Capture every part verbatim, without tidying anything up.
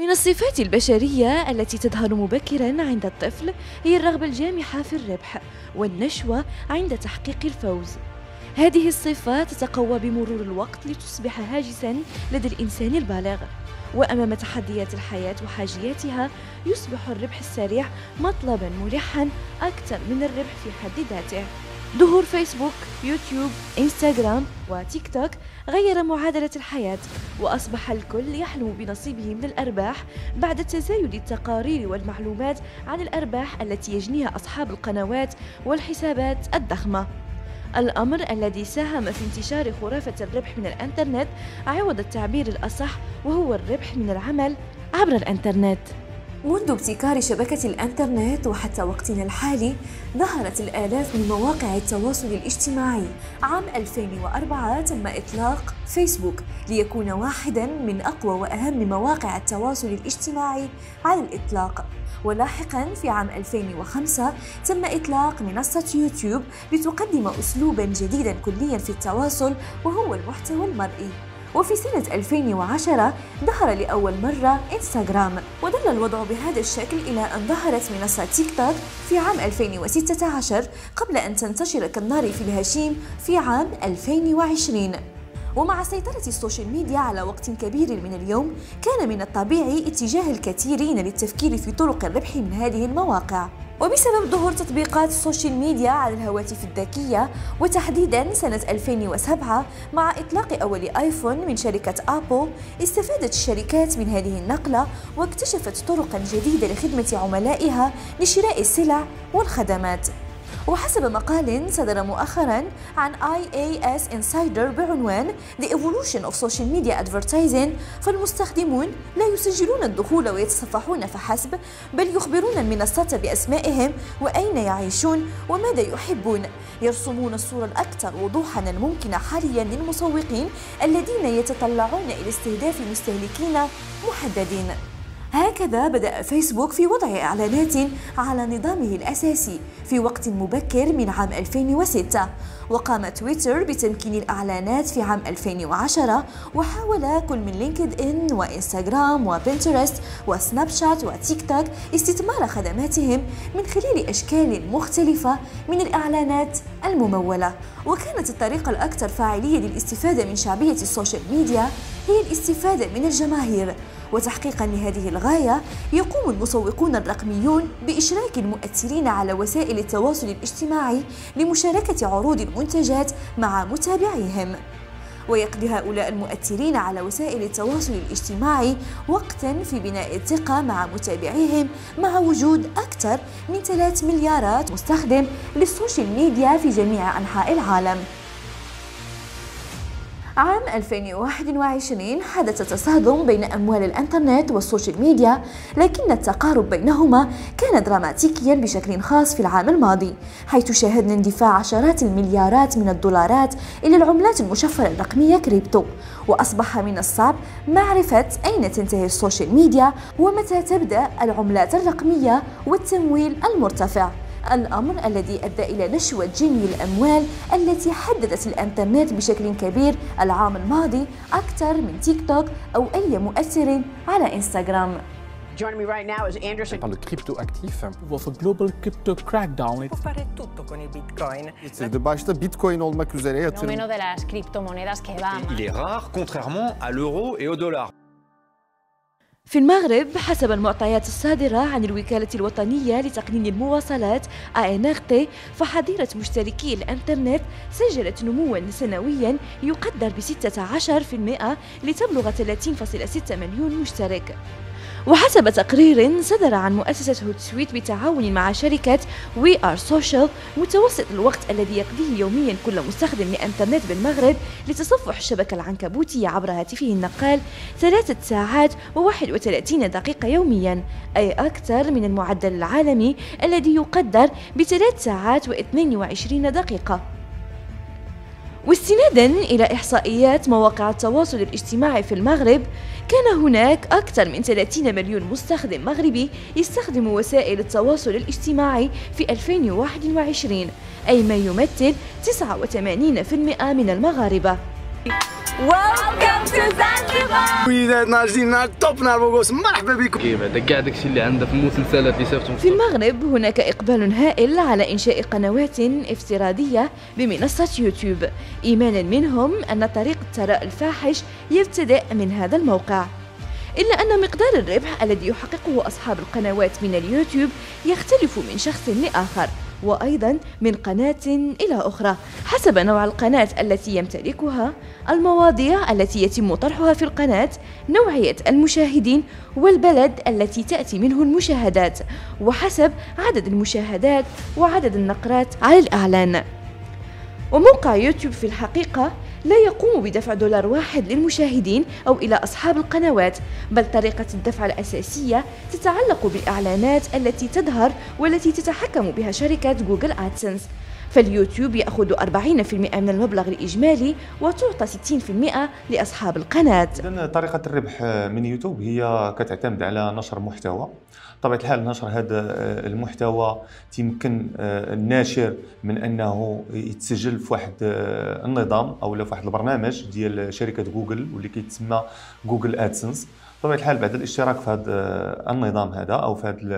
من الصفات البشرية التي تظهر مبكراً عند الطفل هي الرغبة الجامحة في الربح والنشوة عند تحقيق الفوز. هذه الصفة تتقوى بمرور الوقت لتصبح هاجساً لدى الإنسان البالغ، وأمام تحديات الحياة وحاجياتها يصبح الربح السريع مطلباً ملحاً أكثر من الربح في حد ذاته. ظهور فيسبوك، يوتيوب، إنستغرام وتيك توك غير معادلة الحياة، وأصبح الكل يحلم بنصيبه من الأرباح بعد تزايد التقارير والمعلومات عن الأرباح التي يجنيها أصحاب القنوات والحسابات الضخمة. الأمر الذي ساهم في انتشار خرافة الربح من الإنترنت عوض التعبير الأصح وهو الربح من العمل عبر الإنترنت. منذ ابتكار شبكة الإنترنت وحتى وقتنا الحالي ظهرت الآلاف من مواقع التواصل الاجتماعي. عام ألفين وأربعة تم إطلاق فيسبوك ليكون واحداً من أقوى وأهم مواقع التواصل الاجتماعي على الإطلاق، ولاحقاً في عام ألفين وخمسة تم إطلاق منصة يوتيوب لتقدم أسلوباً جديداً كلياً في التواصل وهو المحتوى المرئي. وفي سنة ألفين وعشرة ظهر لأول مرة إنستغرام، وظل الوضع بهذا الشكل إلى أن ظهرت منصة تيك توك في عام ألفين وستة عشر قبل أن تنتشر كالنار في الهشيم في عام ألفين وعشرين. ومع سيطرة السوشيال ميديا على وقت كبير من اليوم كان من الطبيعي اتجاه الكثيرين للتفكير في طرق الربح من هذه المواقع. وبسبب ظهور تطبيقات السوشيال ميديا على الهواتف الذكية، وتحديداً سنة ألفين وسبعة مع إطلاق أول آيفون من شركة آبل، استفادت الشركات من هذه النقلة واكتشفت طرقاً جديدة لخدمة عملائها لشراء السلع والخدمات. وحسب مقال صدر مؤخراً عن آي إيه إس Insider بعنوان The Evolution of Social Media Advertising، فالمستخدمون لا يسجلون الدخول ويتصفحون فحسب، بل يخبرون المنصات بأسمائهم وأين يعيشون وماذا يحبون، يرسمون الصورة الأكثر وضوحاً الممكنة حالياً للمسوقين الذين يتطلعون إلى استهداف مستهلكين محددين. هكذا بدأ فيسبوك في وضع إعلانات على نظامه الأساسي في وقت مبكر من عام ألفين وستة، وقام تويتر بتمكين الإعلانات في عام ألفين وعشرة، وحاول كل من لينكد إن وإنستغرام وبنترست وسناب شات وتيك توك استثمار خدماتهم من خلال أشكال مختلفة من الإعلانات الممولة. وكانت الطريقة الأكثر فاعلية للاستفادة من شعبية السوشيال ميديا هي الاستفادة من الجماهير، وتحقيقاً لهذه الغاية يقوم المسوقون الرقميون بإشراك المؤثرين على وسائل التواصل الاجتماعي لمشاركة عروض المنتجات مع متابعيهم. ويقضي هؤلاء المؤثرين على وسائل التواصل الاجتماعي وقتاً في بناء الثقة مع متابعيهم، مع وجود أكثر من ثلاثة مليارات مستخدم للسوشيال ميديا في جميع أنحاء العالم. عام ألفين وواحد وعشرين حدث تصادم بين أموال الإنترنت والسوشيال ميديا، لكن التقارب بينهما كان دراماتيكيا بشكل خاص في العام الماضي، حيث شاهدنا اندفاع عشرات المليارات من الدولارات إلى العملات المشفرة الرقمية كريبتو. وأصبح من الصعب معرفة أين تنتهي السوشيال ميديا ومتى تبدأ العملات الرقمية والتمويل المرتفع، الأمر الذي أدى إلى نشوة جني الأموال التي حددت الإنترنت بشكل كبير العام الماضي أكثر من تيك توك أو أي مؤثر على إنستغرام. Joining me right now is Anderson. Parle de crypto-actifs. Of a global crypto crackdown. Può fare tutto con il Bitcoin. De başta Bitcoin olmak üzere yatırım. Fenomeno de las criptomonedas que va. Il est rare, contrairement à l'euro et au dollar. في المغرب حسب المعطيات الصادرة عن الوكالة الوطنية لتقنين المواصلات إيه إن آر تي، فحظيرة مشتركي الإنترنت سجلت نمواً سنوياً يقدر ب ستة عشر بالمئة لتبلغ ثلاثين فاصلة ستة مليون مشترك. وحسب تقرير صدر عن مؤسسة هوت سويت بالتعاون مع شركة وي آر سوشيال، متوسط الوقت الذي يقضيه يوميا كل مستخدم للإنترنت بالمغرب لتصفح الشبكة العنكبوتية عبر هاتفه النقال ثلاثة ساعات وواحد وثلاثين دقيقة يوميا، أي أكثر من المعدل العالمي الذي يقدر بثلاث ساعات واثنين وعشرين دقيقة. واستناداً إلى إحصائيات مواقع التواصل الاجتماعي في المغرب، كان هناك أكثر من ثلاثين مليون مستخدم مغربي يستخدم وسائل التواصل الاجتماعي في ألفين وواحد وعشرين، أي ما يمثل تسعة وثمانين بالمئة من المغاربة. Welcome to Zanzibar. وليدات ناجدين توب نهار بوغوس مرحبا بكم. كيف هذا كاع داكشي اللي عندها في المسلسلات اللي صيفطهم. في المغرب هناك إقبال هائل على إنشاء قنوات افتراضية بمنصة يوتيوب، إيمانا منهم أن طريق الثراء الفاحش يبتدأ من هذا الموقع. إلا أن مقدار الربح الذي يحققه أصحاب القنوات من اليوتيوب يختلف من شخص لآخر، وأيضا من قناة إلى أخرى حسب نوع القناة التي يمتلكها، المواضيع التي يتم طرحها في القناة، نوعية المشاهدين، والبلد التي تأتي منه المشاهدات، وحسب عدد المشاهدات وعدد النقرات على الإعلان. وموقع يوتيوب في الحقيقة لا يقوم بدفع دولار واحد للمشاهدين أو إلى أصحاب القنوات، بل طريقة الدفع الأساسية تتعلق بالإعلانات التي تظهر والتي تتحكم بها شركة جوجل آدسنس. فاليوتيوب يأخذ أربعين بالمئة من المبلغ الإجمالي وتعطى ستين بالمئة لأصحاب القناة. إذن طريقة الربح من يوتيوب هي كتعتمد على نشر محتوى. بطبيعة الحال نشر هذا المحتوى تيمكن الناشر من أنه يتسجل في واحد النظام أو في واحد البرنامج ديال شركة جوجل واللي كيتسمى جوجل آدسنس. بطبيعة الحال بعد الاشتراك في هذا النظام هذا أو في هذا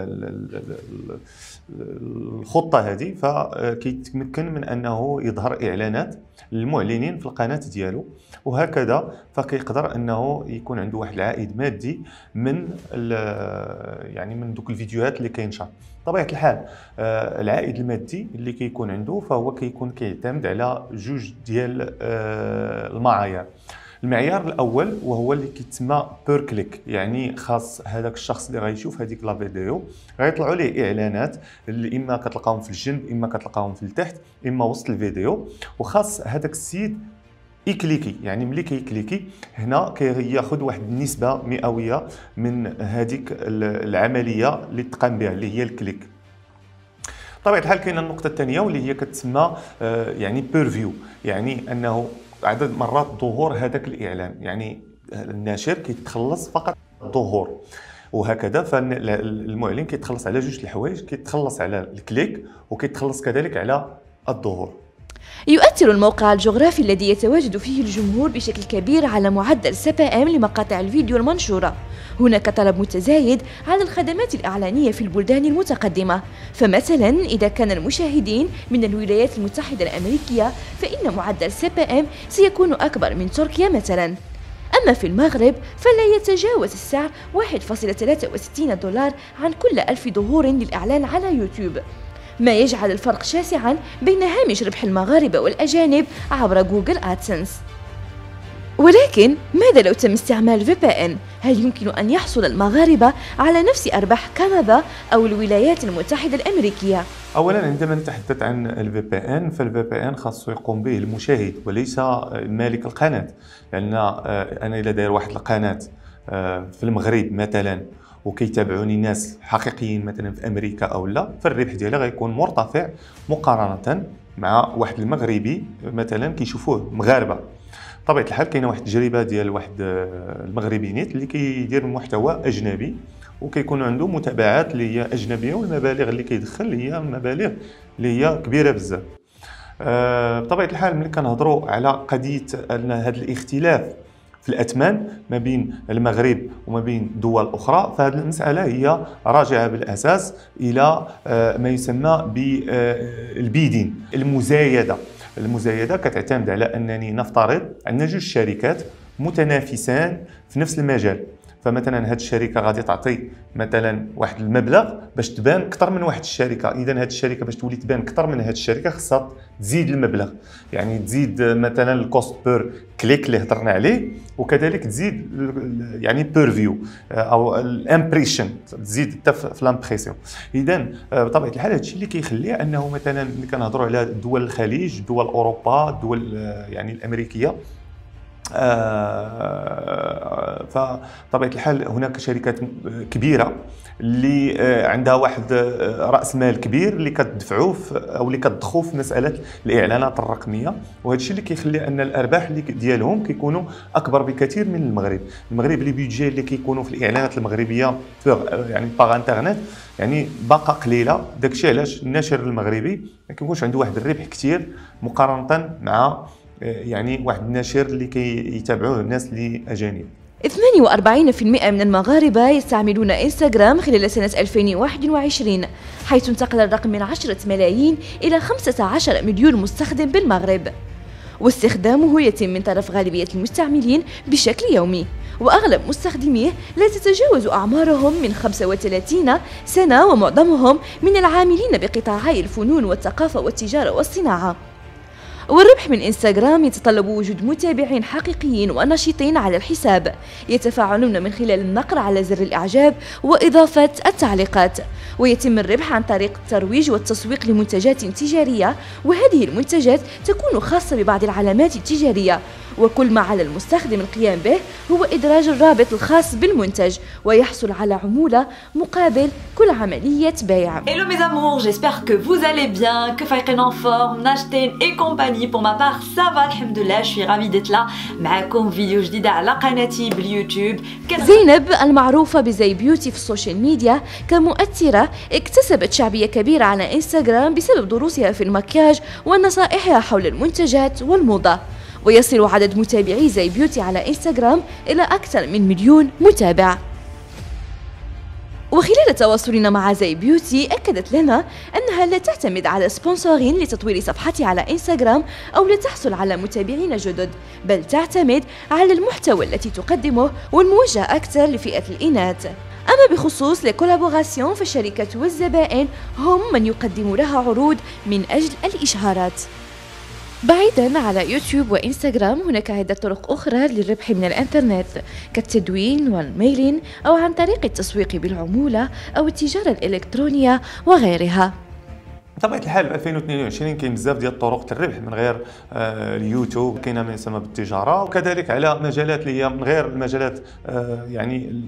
الخطة هذه فكيتمكن من أنه يظهر إعلانات للمعلنين في القناة ديالو، وهكذا فكيقدر أنه يكون عنده واحد العائد مادي من يعني من دوك الفيديوهات اللي كينشر. بطبيعة الحال العائد المادي اللي كيكون عنده فهو كيكون كيعتمد على جوج ديال المعايير. المعيار الاول وهو اللي كيتسمى بير كليك، يعني خاص هذاك الشخص اللي غيشوف هذيك لا فيديو غيطلعوا ليه اعلانات اللي اما كتلقاهم في الجنب اما كتلقاهم في التحت اما وسط الفيديو، وخاص هذاك السيد يكليكي، يعني ملي كيكليكي هنا كياخذ واحد النسبه مئويه من هذيك العمليه اللي تقام بها اللي هي الكليك. بطبيعه الحال كاينه النقطه الثانيه واللي هي كتسمى يعني بير فيو، يعني انه عدد مرات ظهور هذاك الاعلان، يعني الناشر كيتخلص فقط الظهور، وهكذا فالمعلن كيتخلص على جوج الحوايج، كيتخلص على الكليك وكيتخلص كذلك على الظهور. يؤثر الموقع الجغرافي الذي يتواجد فيه الجمهور بشكل كبير على معدل سي بي إم لمقاطع الفيديو المنشورة. هناك طلب متزايد على الخدمات الإعلانية في البلدان المتقدمة، فمثلا إذا كان المشاهدين من الولايات المتحدة الأمريكية فإن معدل سي بي إم سيكون أكبر من تركيا مثلا. أما في المغرب فلا يتجاوز السعر واحد فاصلة ثلاثة وستين دولار عن كل ألف ظهور للإعلان على يوتيوب، ما يجعل الفرق شاسعا بين هامش ربح المغاربة والأجانب عبر جوجل آدسنس. ولكن ماذا لو تم استعمال في بي إن؟ هل يمكن أن يحصل المغاربة على نفس أرباح كندا أو الولايات المتحدة الأمريكية؟ أولا عندما نتحدث عن الفي بي إن فالفي بي إن خاصه يقوم به المشاهد وليس مالك القناة، لأن أنا إذا داير واحد القناة في المغرب مثلا وكيتابعوني ناس حقيقيين مثلا في امريكا او لا، فالربح ديالها غيكون مرتفع مقارنه مع واحد المغربي مثلا كيشوفوه مغاربه. بطبيعه الحال كاينه واحد التجربه ديال واحد المغربي نيت اللي كيدير محتوى اجنبي وكيكون عنده متابعات اللي هي اجنبيه، والمبالغ اللي كيدخل هي مبالغ اللي هي كبيره بزاف. بطبيعه الحال ملي كنهضروا على قضيه ان هذا الاختلاف في الأثمان ما بين المغرب وما بين دول أخرى، فهذه المسألة هي راجعة بالأساس إلى ما يسمى بالبيدين، المزايدة. المزايدة كتعتمد على أنني نفترض أن جوج شركات متنافسان في نفس المجال، فمثلا هذه الشركه غادي تعطي مثلا واحد المبلغ باش تبان اكثر من واحد الشركه، اذا هذه الشركه باش تولي تبان اكثر من هذه الشركه خاصها تزيد المبلغ، يعني تزيد مثلا الكوست بير كليك اللي هضرنا عليه، وكذلك تزيد يعني بير فيو او الامبريشن تزيد حتى في الامبريسيون. اذا بطبيعه الحال هذا الشيء اللي كيخليه انه مثلا ملي كنهضروا على دول الخليج، دول اوروبا، الدول يعني الامريكيه، آه فطبيعة الحال هناك شركات كبيرة اللي عندها واحد رأس مال كبير اللي كتدفعوه أو اللي كتضخوا في مسألة الإعلانات الرقمية، وهذا الشيء اللي كيخلي أن الأرباح اللي ديالهم كيكونوا أكبر بكثير من المغرب. المغرب لي بيدجي اللي كيكونوا في الإعلانات المغربية يعني باغ انترنت يعني باقة قليلة، داكشي علاش الناشر المغربي ما كيكونش عنده واحد الربح كثير مقارنة مع يعني واحد النشر اللي كيتابعوه الناس اللي اجانب. اثنين وأربعين بالمئة من المغاربة يستعملون انستغرام خلال سنة ألفين وواحد وعشرين، حيث انتقل الرقم من عشرة ملايين إلى خمسة عشر مليون مستخدم بالمغرب، واستخدامه يتم من طرف غالبية المستعملين بشكل يومي، وأغلب مستخدميه لا تتجاوز أعمارهم من خمسة وثلاثين سنة، ومعظمهم من العاملين بقطاعي الفنون والثقافة والتجارة والصناعة. والربح من انستغرام يتطلب وجود متابعين حقيقيين ونشيطين على الحساب، يتفاعلون من خلال النقر على زر الإعجاب وإضافة التعليقات، ويتم الربح عن طريق الترويج والتسويق لمنتجات تجارية، وهذه المنتجات تكون خاصة ببعض العلامات التجارية، وكل ما على المستخدم القيام به هو إدراج الرابط الخاص بالمنتج ويحصل على عمولة مقابل كل عملية بيع. Hello mes amours, j'espère que vous allez bien, que فايقين en forme, Najten et compagnie. Pour ma part, ça va, alhamdoulilah, je suis ravie d'être là معاكم فيديو جديدة على قناتي باليوتيوب. زينب المعروفة بزي بيوتي في السوشيال ميديا كمؤثرة اكتسبت شعبية كبيرة على انستغرام بسبب دروسها في المكياج ونصائحها حول المنتجات والموضة، ويصل عدد متابعي زي بيوتي على انستغرام إلى أكثر من مليون متابع. وخلال تواصلنا مع زي بيوتي أكدت لنا أنها لا تعتمد على سبونسورين لتطوير صفحتها على انستغرام أو لتحصل على متابعين جدد، بل تعتمد على المحتوى التي تقدمه والموجه أكثر لفئة الإناث. أما بخصوص الكولابوراسيون فالشركات والزبائن هم من يقدموا لها عروض من أجل الإشهارات. بعيداً على يوتيوب وإنستغرام هناك عدة طرق أخرى للربح من الإنترنت كالتدوين والميلين أو عن طريق التسويق بالعمولة أو التجارة الإلكترونية وغيرها. بطبيعة الحال في ألفين واثنين وعشرين كاين بزاف ديال طرق الربح من غير آه اليوتيوب، كاينه ما يسمى بالتجارة، وكذلك على مجالات اللي هي من غير المجالات آه يعني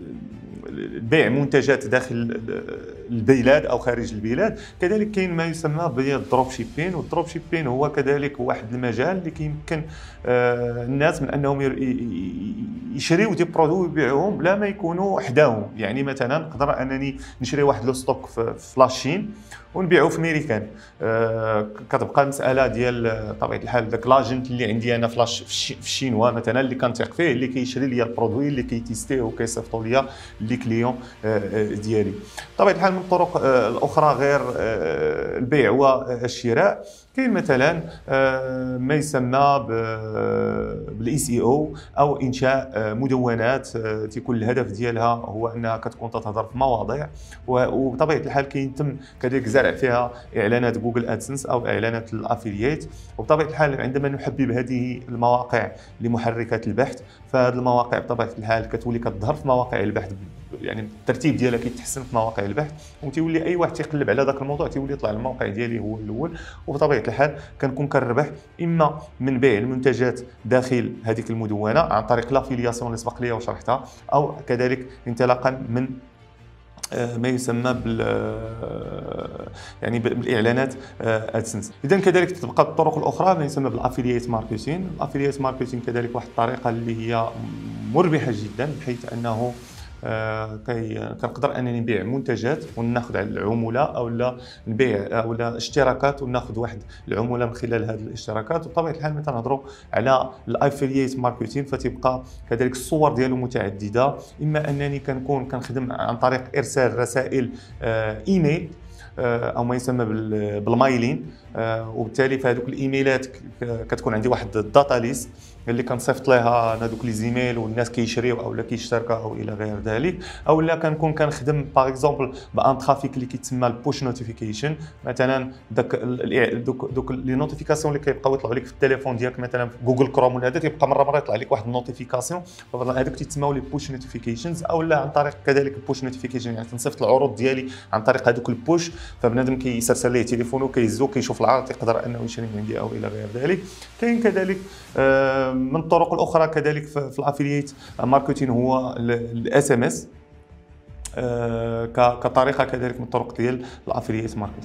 بيع منتجات داخل البلاد او خارج البلاد. كذلك كاين ما يسمى بالدروب شيبين، والدروب شيبين هو كذلك واحد المجال اللي كيمكن الناس من انهم يشريوا دي برودوي ويبيعوهم بلا ما يكونوا حداهم. يعني مثلا نقدر انني نشري واحد لو ستوك في لاشين ونبيعوه في ميريكان، كتبقى المساله ديال طبيعه الحال داك لاجنت اللي عندي انا في في الشينوا مثلا اللي كنثق فيه اللي كيشري لي البرودوي اللي كيتيستيه وكيصيفطوا لي لي كليون ديالي. طبيعه الحال من الطرق الاخرى غير البيع والشراء كاين مثلا ما يسمى بالاي سي او او انشاء مدونات تيكون الهدف ديالها هو انها كتكون تتهضر في مواضيع، وبطبيعه الحال كيتم كذلك زرع فيها اعلانات جوجل ادسنس او اعلانات الافيلييت. وبطبيعه الحال عندما نحبب هذه المواقع لمحركات البحث فهذه المواقع بطبيعه الحال كتولي كتظهر في مواقع البحث، يعني الترتيب ديالها كيتحسن في مواقع البحث، وتيولي اي واحد تيقلب على ذاك الموضوع تيولي يطلع الموقع ديالي هو الاول. وبطبيعه الحال كنكون كنربح اما من بيع المنتجات داخل هذيك المدونه عن طريق لافيلياسيون اللي سبق ليا وشرحتها، او كذلك انطلاقا من ما يسمى بال يعني بالاعلانات ادسنس. اذا كذلك تبقى الطرق الاخرى ما يسمى بالافيلييت ماركتين. الافيلييت ماركتين كذلك واحد الطريقه اللي هي مربحه جدا، بحيث انه آه كنقدر انني نبيع منتجات وناخذ على العموله، او لا نبيع او لا اشتراكات وناخذ واحد العموله من خلال هذه الاشتراكات. وبطبيعه الحال ملي تنهضروا على الافيلييت ماركتين فتبقى كذلك الصور ديالو متعدده، اما انني كنكون كنخدم عن طريق ارسال رسائل آه ايميل او ما يسمى بالمايلين، وبالتالي في هذوك الايميلات كتكون عندي واحد الداتا ليست اللي كنصيفط لها انا دوك لي زيميل والناس كيشريو او لا كيشتركوا او الى غير ذلك. او لا كنكون كنخدم باغ اكزومبل بان ترافيك اللي كيتسمى البوش نوتيفيكيشن، مثلا داك دوك دوك لي نوتيفيكاسيون اللي كيبقاو يطلعوا لك في التليفون ديالك مثلا في جوجل كروم ولا هذا تيبقى مره مره يطلع لك واحد النوتيفيكاسيون، هذوك تيتسموا لي بوش نوتيفيكيشنز. او لا عن طريق كذلك البوش نوتيفيكيشن يعني تنصيفط العروض ديالي عن طريق هذوك البوش، فبنادم كيسرسل ليه تليفونه كيهزو كيشوف العرض يقدر انه يشري من عندي او الى غير ذلك. كاين كذلك من الطرق الاخرى كذلك في الافيلييت ماركتين هو الاس ام اس كطريقه كذلك من الطرق ديال الافيلييت ماركتين.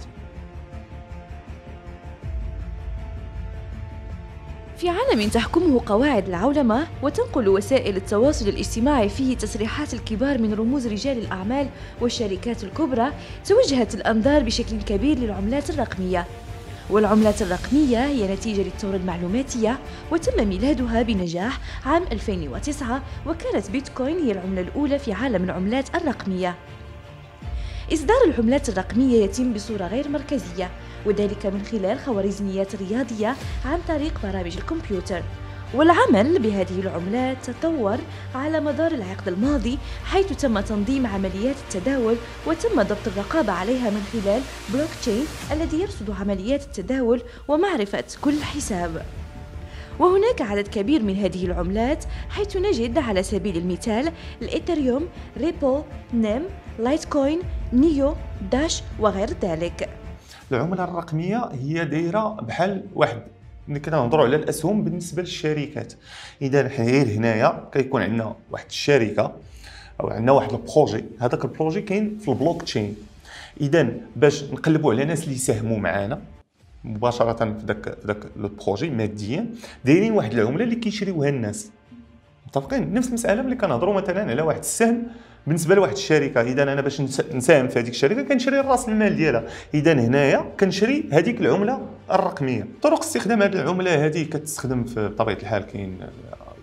في عالم تحكمه قواعد العولمة وتنقل وسائل التواصل الاجتماعي فيه تصريحات الكبار من رموز رجال الأعمال والشركات الكبرى، توجهت الأنظار بشكل كبير للعملات الرقمية، والعملات الرقمية هي نتيجة للثورة المعلوماتية، وتم ميلادها بنجاح عام ألفين وتسعة، وكانت بيتكوين هي العملة الأولى في عالم العملات الرقمية. إصدار العملات الرقمية يتم بصورة غير مركزية، وذلك من خلال خوارزميات رياضية عن طريق برامج الكمبيوتر. والعمل بهذه العملات تطور على مدار العقد الماضي، حيث تم تنظيم عمليات التداول وتم ضبط الرقابة عليها من خلال بلوك تشين الذي يرصد عمليات التداول ومعرفة كل حساب. وهناك عدد كبير من هذه العملات، حيث نجد على سبيل المثال الإيثريوم، ريبل، نيم، لايتكوين، نيو، داش وغير ذلك. العملة الرقمية هي دايرة بحال واحد ملي كنهضروا على الاسهم بالنسبه للشركات. اذا غير هنايا كيكون عندنا واحد الشركه او عندنا واحد البروجي، هذاك البروجي كاين في البلوك تشين. اذا باش نقلبوا على ناس اللي يساهموا معنا مباشره في ذاك في ذاك البروجي ماديا، دايرين واحد العمله اللي كيشريوها الناس. متفقين؟ نفس المساله ملي كنهضروا مثلا على واحد السهم بالنسبه لواحد الشركه. اذا انا باش نساهم في هذيك الشركه كنشري راس المال ديالها، اذا هنايا كنشري هذيك العمله الرقميه. طرق استخدام هذه العمله هذه كتستخدم في بطبيعه الحال كاين يعني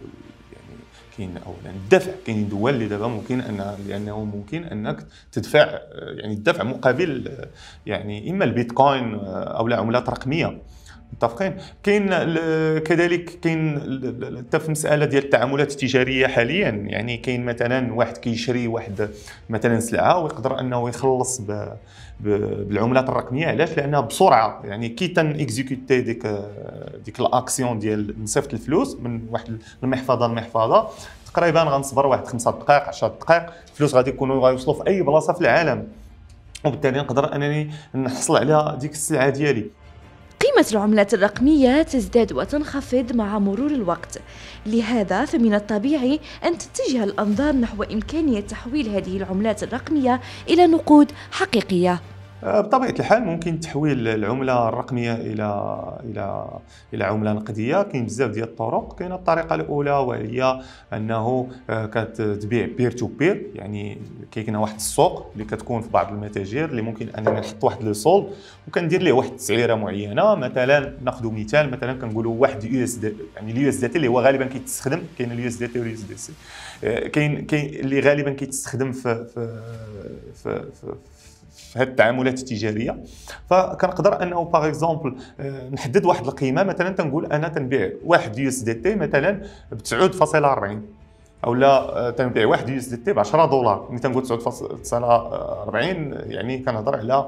كاين اولا الدفع. كاين دول اللي دابا ممكن ان لانه ممكن انك تدفع يعني الدفع مقابل يعني اما البيتكوين او عملات رقميه. متفقين؟ كاين كذلك كاين حتى في المساله ديال التعاملات التجاريه حاليا، يعني كاين مثلا واحد كيشري واحد مثلا سلعه ويقدر انه يخلص ب بالعملات الرقميه. علاش؟ لانها بسرعه، يعني كي تن اكزيكوتي ديك ديك الاكسيون ديال نصيفط الفلوس من واحد المحفظه لمحفظه تقريبا غنصبر واحد خمسة دقائق عشرة دقائق، الفلوس غادي يكونوا غيوصلوا في اي بلاصه في العالم، وبالتالي نقدر انني نحصل على ديك السلعه ديالي. قيمة العملات الرقمية تزداد وتنخفض مع مرور الوقت، لهذا فمن الطبيعي أن تتجه الأنظار نحو إمكانية تحويل هذه العملات الرقمية إلى نقود حقيقية. بطبيعة الحال ممكن تحويل العملة الرقمية إلى إلى إلى عملة نقدية. كاين بزاف ديال الطرق. كاينه الطريقة الأولى وهي أنه كتبيع بير تو بير، يعني كاين واحد السوق اللي كتكون في بعض المتاجر اللي ممكن أنني نحط واحد لو سولد وكندير ليه واحد التسعيرة معينة. مثلا ناخذ مثال، مثلا كنقولوا واحد يو اس دي، يعني اليو اس دي تي اللي هو غالبا كيتستخدم، كاين اليو اس دي تي واليو اس دي سي، كاين كاين اللي غالبا كيتستخدم في في في, في في هذه التعاملات التجاريه. فكنقدر انه باغ اكزومبل نحدد واحد القيمه، مثلا تنقول انا تنبيع واحد يو اس دي تي مثلا ب تسعة فاصلة أربعين، او لا تنبيع واحد يو اس دي تي ب عشرة دولار. ملي تنقول تسعة فاصلة أربعين يعني كنهضر على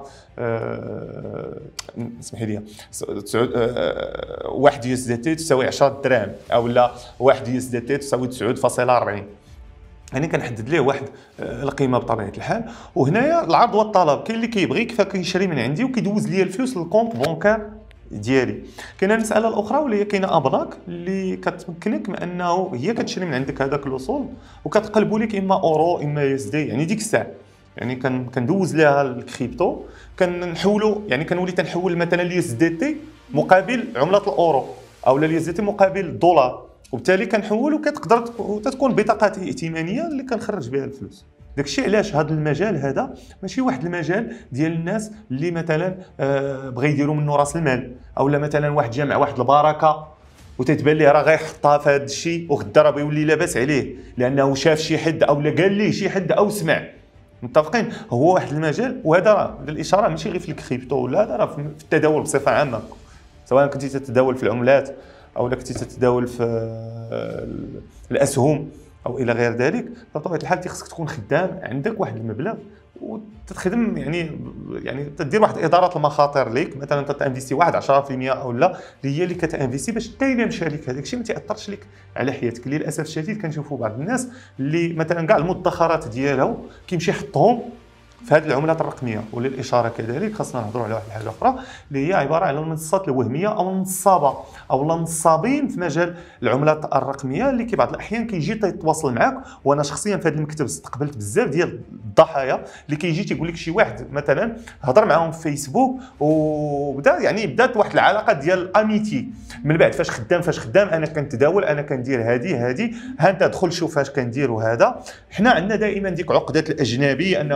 اسمح لي واحد يو اس دي تي تساوي عشرة دراهم، او لا واحد يو اس دي تي تساوي تسعة فاصلة أربعين، يعني كنحدد ليه واحد القيمه بطبيعه الحال. وهنايا العرض والطلب، كاين اللي كيبغي فكيشري من عندي وكيدوز لي الفلوس للكونت بونكار ديالي. كاينه المساله الاخرى واللي هي كاينه ابناك اللي كتمكنك من انه هي كتشري من عندك هذاك الوصول وكتقلبوا لك اما اورو اما يو اس دي، يعني ديك الساعه يعني كندوز لها الكريبتو كنحولوا، يعني كنولي تنحول مثلا اليو اس دي تي مقابل عمله الاورو او اليو اس دي تي مقابل الدولار، وبالتالي كنحول وكتقدر تكون بطاقه ائتمانيه اللي كنخرج بها الفلوس. داكشي علاش هذا المجال هذا ماشي واحد المجال ديال الناس اللي مثلا آه بغى يديروا منه راس المال، او لا مثلا واحد جا مع واحد البركه وتتبان ليه راه غيحطها في هذا الشيء وغدا راه بيولي لاباس عليه لانه شاف شي حد او لا قال ليه شي حد او سمع. متفقين؟ هو واحد المجال، وهذا راه للاشاره ماشي غير في الكريبتو ولا هذا راه في التداول بصفه عامه، سواء كنتي تتداول في العملات او كنتي تتداول في الاسهم او الى غير ذلك. بطبيعه الحال خصك تكون خدام عندك واحد المبلغ وتخدم، يعني يعني تدير واحد اداره المخاطر ليك، مثلا تانفيستي واحد عشرة بالمئة او لا اللي هي اللي كتانفيستي باش دايما مشارك هذاك الشيء ما تاثرش لك على حياتك. للاسف الشديد كنشوفوا بعض الناس اللي مثلا كاع المدخرات ديالهم كيمشي يحطهم في هذه العملات الرقميه. وللاشاره كذلك خاصنا نهضروا على واحد الحاجه اخرى اللي هي عباره على المنصات الوهميه او النصابه او النصابين في مجال العملات الرقميه اللي كي بعض الاحيان كيجي يتواصل معك. وانا شخصيا في هذا المكتب استقبلت بزاف ديال الضحايا اللي كيجي تيقول لك شي واحد مثلا هضر معاهم في فيسبوك وبدا يعني بدات واحد العلاقه ديال اميتي، من بعد فاش خدام فاش خدام انا كنتداول انا كندير هذه هذه ها انت دخل شوف اش كندير. وهذا حنا عندنا دائما ديك عقده الاجنبي انه راه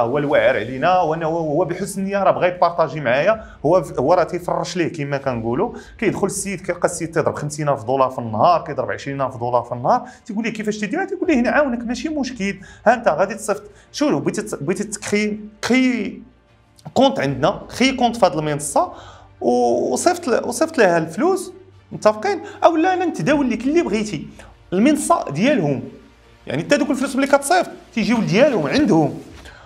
هو الواعر علينا، وانا هو بحسن النيه راه بغى يبارطاجي معايا، هو هو راه تيفرش ليه كما كنقولوا. كيدخل السيد كيلقى السيد تيضرب خمسين ألف دولار في النهار، كيضرب عشرين ألف دولار في النهار، تيقول ليه كيفاش تديرها؟ تيقول ليه نعاونك ماشي مشكل، ها انت غادي تصيفط شنو بغيتي بغيتي تكري كري كونت عندنا، كري كونت في هذه المنصه وصيفط وصيفط لها الفلوس متفقين، او لا انا نتداول لك اللي بغيتي. المنصه ديالهم يعني حتى دوك الفلوس ملي كتصيفط تيجيو ديالهم عندهم،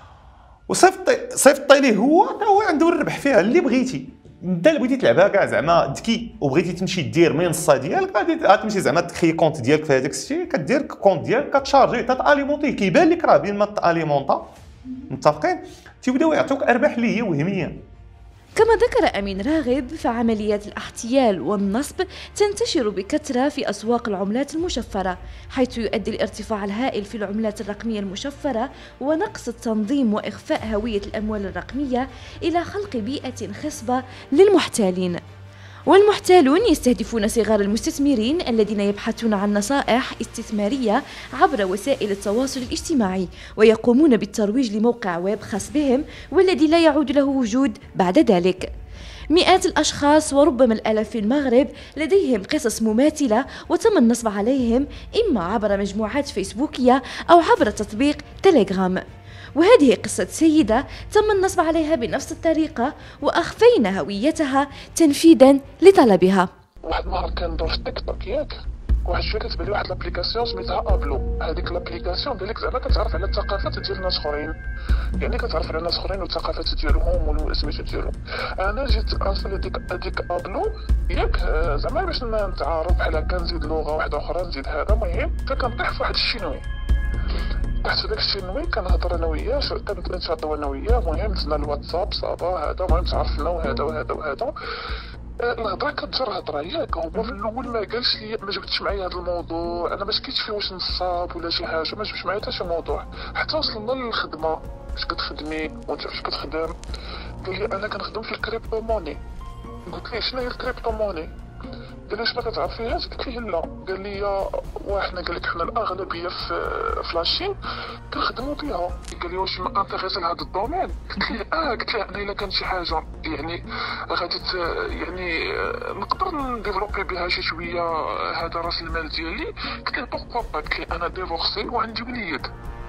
وصيفط صيفط ليه هو هو عنده الربح فيها اللي بغيتي. انت اللي بغيتي تلعبها كاع زعما ذكي وبغيتي تمشي دير منصه ديالك، غادي غتمشي زعما تكري كونت ديالك في هذاك الشيء، كدير كونت ديالك كتشارجي تاليمونتي، كيبان لك راه بين ما تاليمونطا متفقين تيبداو يعطوك ارباح اللي هي وهميه. كما ذكر أمين راغب، فعمليات الاحتيال والنصب تنتشر بكثرة في أسواق العملات المشفرة، حيث يؤدي الارتفاع الهائل في العملات الرقمية المشفرة ونقص التنظيم وإخفاء هوية الأموال الرقمية إلى خلق بيئة خصبة للمحتالين. والمحتالون يستهدفون صغار المستثمرين الذين يبحثون عن نصائح استثمارية عبر وسائل التواصل الاجتماعي، ويقومون بالترويج لموقع ويب خاص بهم والذي لا يعود له وجود بعد ذلك. مئات الأشخاص وربما الآلاف في المغرب لديهم قصص مماثلة وتم النصب عليهم إما عبر مجموعات فيسبوكية أو عبر تطبيق تيليجرام. وهذه قصة سيدة تم النصب عليها بنفس الطريقة وأخفينا هويتها تنفيذا لطلبها. واحد النهار كندور في التيك توك ياك، واحد شويه كتبان لي واحد لابليكاسيون سميتها ابلو. هذيك لابليكاسيون ديالك زعما كتعرف على الثقافات ديال الناس اخرين، يعني كتعرف على ناس اخرين والثقافات ديالهم والسميتو ديالهم. انا جيت انستالي ديك هذيك ابلو ياك زعما باش نتعارف بحال هكا، نزيد لغه واحده اخرى نزيد هذا. المهم كنطيح في واحد الشينوي، طحت في داك الشينوي كنهضر انا وياه، كنتشاطوا انا وياه. المهم دزنا الواتساب صافا هذا، المهم تعرفنا وهذا وهذا وهذا. الهضره كتجر هضره ياك. هو في الاول ما قالش لي، ما جبتش معايا هذا الموضوع، انا ما سكيتش فيه واش نصاب ولا شي حاجه، ما جبتش معايا حتى شي موضوع. حتى وصلنا للخدمه، واش كتخدمي وانت فاش كتخدم؟ قال لي انا كنخدم في الكريبتو موني. قلت ليه شنو هي الكريبتو موني؟ قال لي واش ما كتعرف فيهاش؟ قلت ليه لا. قال لي وحنا قال لك حنا الاغلبيه في فلاشين كنخدموا بها. قال لي واش ما انتريسي لهذا الدومين؟ قلت ليه اه. قلت ليه انا الا كان شي حاجه يعني غادي يعني نقدر نديفلوبي بها شي شويه هذا راس المال ديالي. قلت ليه بوكو با. قلت ليه انا ديفورسي وعندي وليد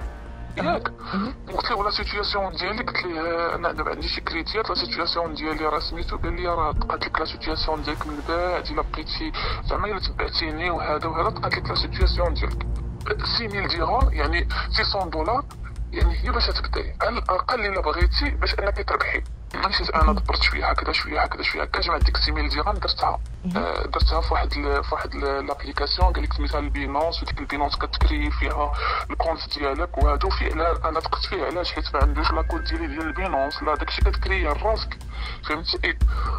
ياك. قلت له ولا سيتوياسيون ديالي؟ قلت له انا دابا عندي شي كريتيات، لا سيتوياسيون ديالي راه سميتو. قال لي راه تقات لك لا سيتوياسيون ديالك من بعد الا بقيتي زعما الا تبعتيني وهذا وهذا تقات لك لا سيتوياسيون ديالك. ستة آلاف درهم يعني ستمية دولار، يعني هي باش تبداي على الاقل الا بغيتي باش انك تربحي. مشيت انا دبرت شويه هكذا شويه هكذا شويه هكا، جمعت ديك ستمية آلاف درهم درتها آه درتها في واحد في واحد لابليكاسيون قال لك سميتها البينونس. وديك البينونس كتكري فيها الكونت ديالك وهذا. وفعلا انا دقت فيه علاش؟ حيت ما عندوش لاكود ديالي ديال البينونس، لا داكشي كتكريه راسك فهمتي.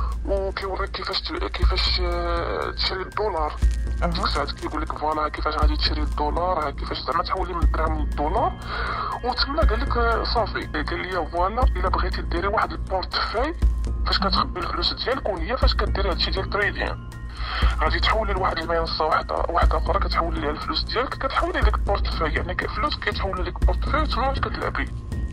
وكيوريك كيفاش كيفاش تشري الدولار. ديك الساعات كيقول لك فوالا كيفاش غادي تشري الدولار، كيفاش زعما تحولي من الدرهم للدولار. وتما قال لك صافي، قال لي فوالا الا بغيتي ديري واحد البورتفاي فاش كتخبي الفلوس ديالك، وهي فاش كديري هادشي ديال التريدين غادي تحولي لواحد المنصه واحده واحده اخرى كتحولي لها الفلوس ديالك، كتحولي لك بورتفاي يعني فلوس كيتحولوا لك بورتفاي وتما كتلعبي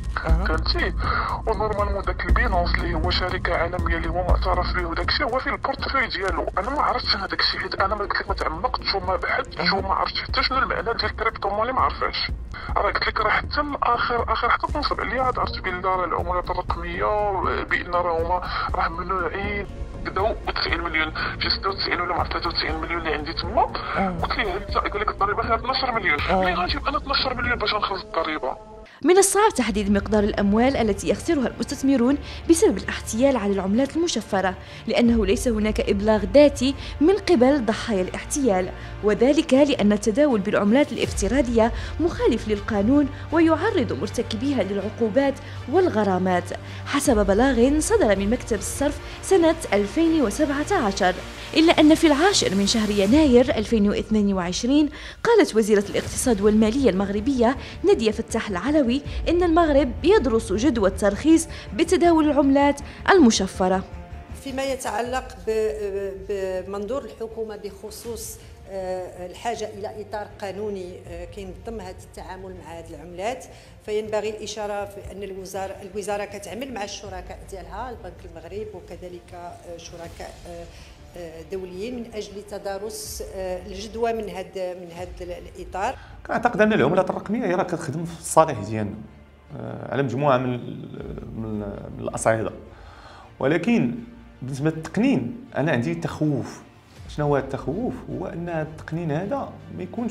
فهمتي. ونورمالمون داك البينونس اللي هو شركه عالميه اللي هو معترف به وداكشي هو فيه البورتفاي ديالو. انا ما عرفتش انا داكشي حيت انا ما قلت لك ما تعمقتش وما بحثتش وما عرفتش حتى شنو المعنى ديال الكريبتو موني، ما عرفاش. راه قلت لك راه حتى الاخر اخر حتى تنصب عليا عرفت بالله راه العملات الرقميه بان راه هما راه ممنوعين. بداو ب تسعين مليون في ستة وتسعين ولا مع ثلاثة وتسعين مليون اللي عندي تما. قلت ليه انت قال لك الضريبه فيها اثناش مليون، ملي غنجيب انا اثناش مليون باش نخلص الضريبه؟ من الصعب تحديد مقدار الأموال التي يخسرها المستثمرون بسبب الاحتيال على العملات المشفرة، لأنه ليس هناك إبلاغ ذاتي من قبل ضحايا الاحتيال، وذلك لأن التداول بالعملات الافتراضية مخالف للقانون ويعرض مرتكبيها للعقوبات والغرامات، حسب بلاغ صدر من مكتب الصرف سنة ألفين وسبعة عشر. إلا أن في العاشر من شهر يناير ألفين واثنين وعشرين قالت وزيرة الاقتصاد والمالية المغربية نادية فتاح العلوي إن المغرب يدرس جدوى الترخيص بتداول العملات المشفرة. فيما يتعلق بمنظور الحكومة بخصوص الحاجة إلى إطار قانوني كينظم هذا التعامل مع هذه العملات. فينبغي الإشارة في أن الوزارة الوزارة كتعمل مع الشركاء ديالها البنك المغرب وكذلك شركاء دوليين من أجل تدارس الجدوى من هذا من هذا الإطار. كنعتقد أن العملات الرقمية هي راه كتخدم في الصالح ديالنا على مجموعة من من الأصعدة، ولكن بالنسبة للتقنين أنا عندي تخوف. شنو هو التخوف؟ هو أن هذا التقنين هذا ما يكونش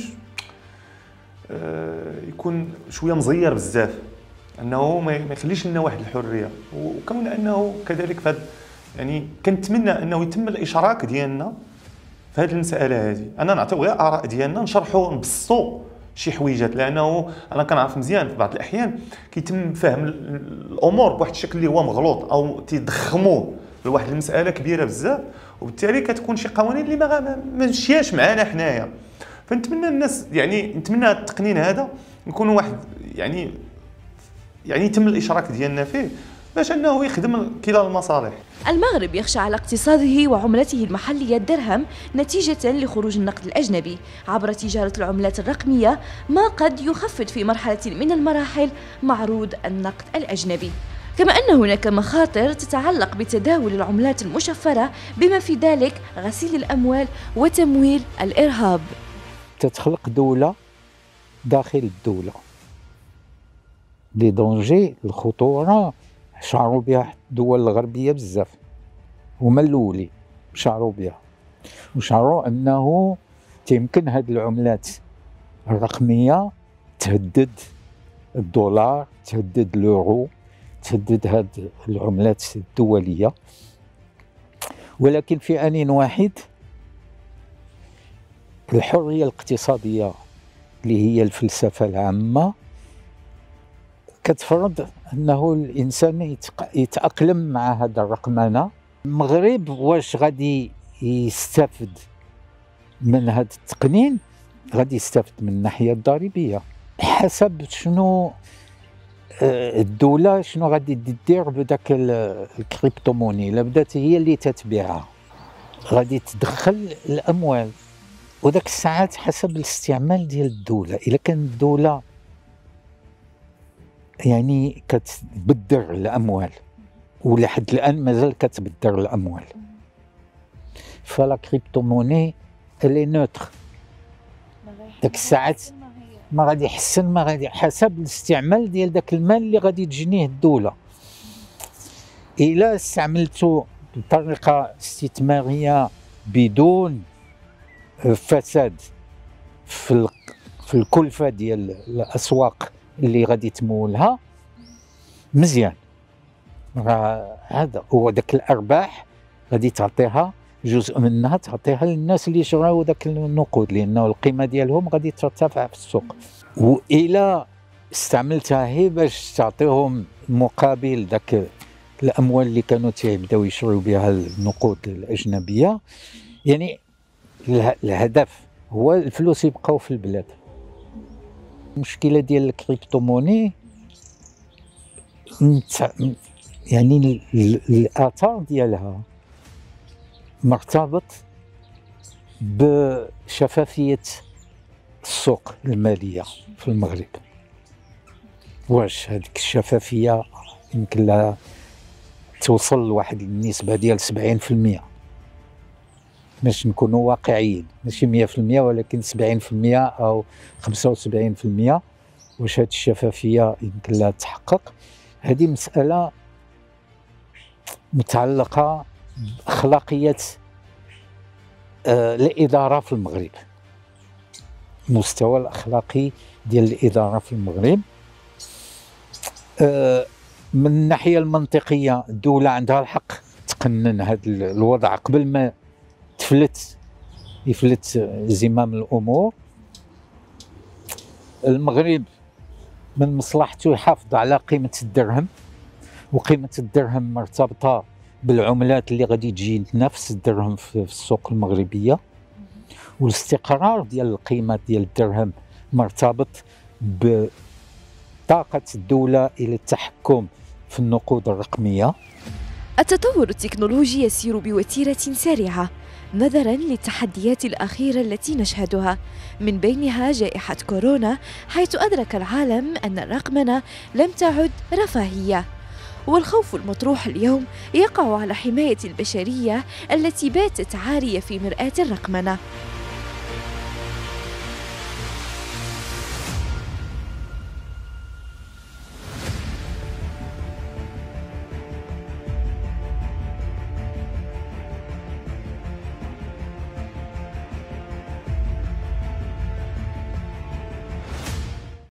يكون شويه مزير بزاف، انه ما يخليش لنا واحد الحريه. وكون انه كذلك فهاد يعني كنتمنى انه يتم الاشراك ديالنا في هذه المساله هذه. انا نعطيو غير اراء ديالنا، نشرحوا نبسطوا شي حويجات، لانه انا كنعرف مزيان في بعض الاحيان كيتم فهم الامور بواحد الشكل اللي هو مغلوط او تيضخموه لواحد المساله كبيره بزاف، وبالتالي كتكون شي قوانين اللي ما ماشياش معانا حنايا. فنتمنى الناس يعني نتمنى التقنين هذا يكون واحد يعني يعني يتم الاشراك ديالنا فيه باش انه يخدم كلا المصالح. المغرب يخشى على اقتصاده وعملته المحلية الدرهم نتيجة لخروج النقد الأجنبي عبر تجارة العملات الرقمية، ما قد يخفض في مرحلة من المراحل معروض النقد الأجنبي. كما أن هناك مخاطر تتعلق بتداول العملات المشفرة بما في ذلك غسيل الأموال وتمويل الإرهاب. تتخلق دولة داخل الدولة. لي دونجي الخطورة شعروا بها الدول الغربية بزاف، هما الأولين شعروا بها، وشعروا أنه يمكن هذه العملات الرقمية تهدد الدولار، تهدد اليورو، تهدد هذه العملات الدولية. ولكن في آن واحد الحرية الاقتصادية اللي هي الفلسفة العامة كتفرض أنه الإنسان يتأقلم مع هذا الرقمنة. المغرب واش غادي يستافد من هذا التقنين؟ غادي يستافد من الناحية الضريبية حسب شنو الدولة شنو غادي دير بداك الكريبتوموني. إلا بدات هي اللي تتبيعها غادي تدخل الأموال، وذاك الساعات حسب الاستعمال ديال الدولة. إلا كان الدولة يعني كتبدر الأموال ولحد الآن مازال كتبدر الأموال، فلا كريبتوموني اللي نوتر داك الساعات ما غادي يحسن، ما غادي حسب الاستعمال ديال داك المال اللي غادي تجنيه الدولة. إلا استعملته بطريقة استثمارية بدون فساد في في الكلفة ديال الأسواق اللي غادي تمولها مزيان، هذا هو داك الأرباح غادي تعطيها جزء منها تعطيها للناس اللي شراو داك النقود، لأنه القيمة ديالهم غادي ترتفع في السوق. وإلا استعملتها هي باش تعطيهم مقابل داك الأموال اللي كانوا تيبداو يشريو بها النقود الأجنبية، يعني الهدف هو الفلوس يبقاو في البلاد. المشكلة ديال الكريبتوموني يعني الآثار ديالها مرتبط بشفافية السوق المالية في المغرب. واش هذيك الشفافية يمكن لها توصل لواحد النسبة ديال سبعين في المية، باش نكونوا واقعيين، ماشي مية في المية ولكن سبعين في المية أو خمسة وسبعين في المية. واش هذه الشفافية يمكن لها تحقق؟ هذه مسألة متعلقة بأخلاقية آه الإدارة في المغرب، المستوى الأخلاقي ديال الإدارة في المغرب. آه من الناحية المنطقية الدولة عندها الحق تقنن هذا الوضع قبل ما تفلت يفلت زمام الأمور. المغرب من مصلحته يحافظ على قيمة الدرهم، وقيمة الدرهم مرتبطة بالعملات اللي غادي تجي تنافس الدرهم في السوق المغربية، والاستقرار ديال القيمة ديال الدرهم مرتبط بطاقة الدولة إلى التحكم في النقود الرقمية. التطور التكنولوجي يسير بوتيرة سريعة، نظراً للتحديات الأخيرة التي نشهدها، من بينها جائحة كورونا، حيث أدرك العالم أن الرقمنة لم تعد رفاهية. والخوف المطروح اليوم يقع على حماية البشرية التي باتت عارية في مرآة الرقمنة.